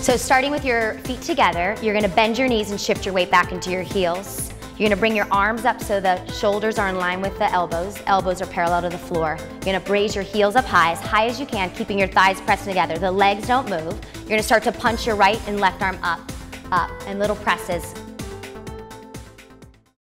So starting with your feet together, you're gonna bend your knees and shift your weight back into your heels. You're gonna bring your arms up so the shoulders are in line with the elbows. Elbows are parallel to the floor. You're gonna raise your heels up high as you can, keeping your thighs pressed together. The legs don't move. You're gonna start to punch your right and left arm up, and little presses.